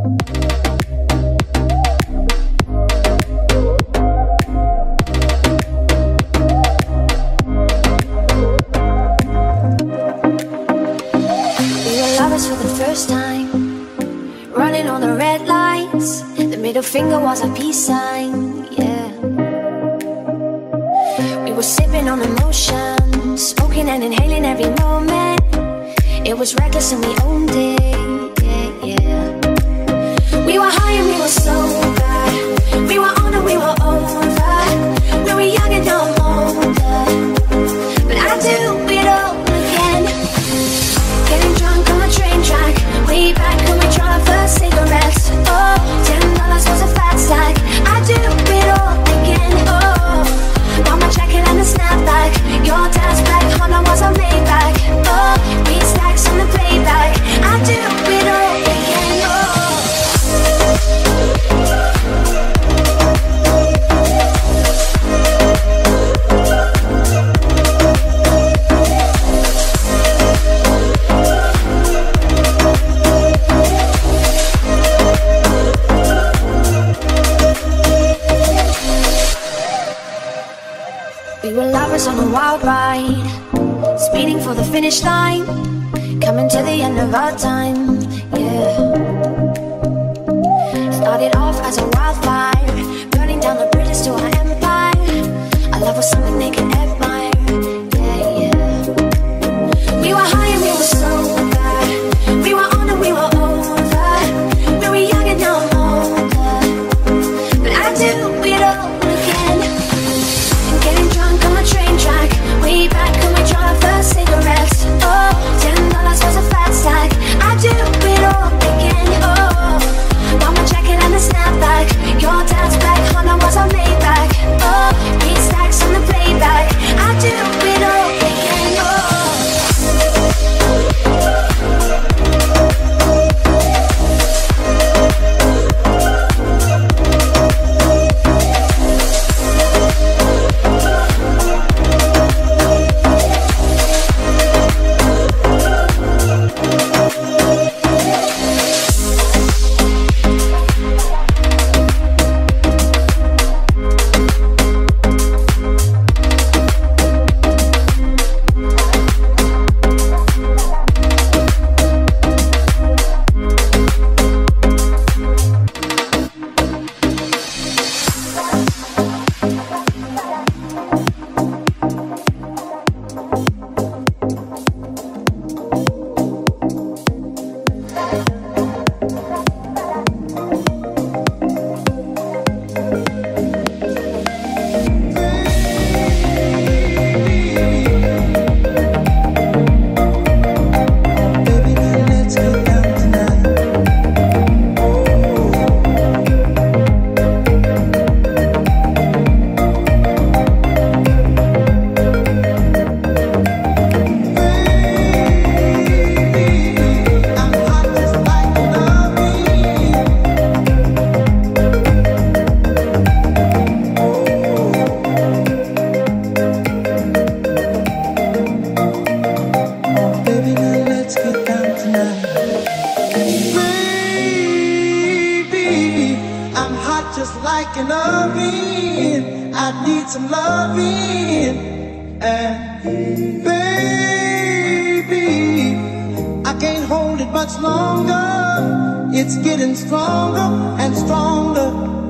Finger was a peace sign, yeah. We were sipping on emotion, smoking and inhaling every moment. It was reckless and we owned it, yeah, yeah. We were high and we were sober. We were on and we were over. We were young and now I'm older, but I do it all again. Getting drunk on a train track, way back when we tried our first cigarettes. Oh, $10 was a fat stack. I do it all again. Oh, got my jacket and a snapback. Your dad's black Honda was a Maybach. Oh, beat stacks on the playback. I do it all again. Oh. We were lovers on a wild ride, speeding for the finish line, coming to the end of our time, yeah. Started off as a wildfire, burning down the bridges to our empire. Our love was something they could admire, yeah, yeah. We were high and we were sober. We were on and we were over. We were young and now I'm older, but I do it all again. Getting drunk on a train track, way back when we tried our first cigarettes. Oh, $10 was a fat stack. I do it all again. Oh, got my jacket and a snapback. Your dad's black Honda was a Maybach. Oh, beat stacks on the playback. I do it all again. Oh. It's getting stronger and stronger.